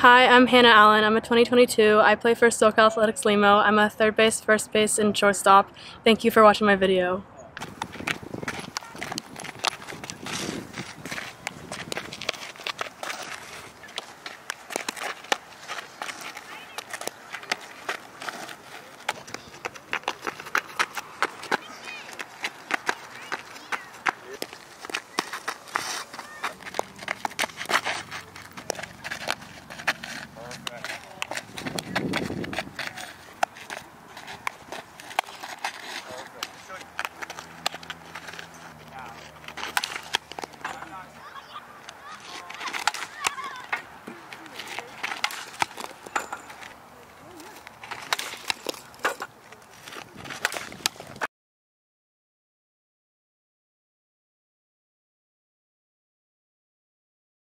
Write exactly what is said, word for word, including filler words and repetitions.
Hi, I'm Hannah Allen. I'm a twenty twenty-two. I play for SoCal Athletics Limo. I'm a third base, first base, and shortstop. Thank you for watching my video.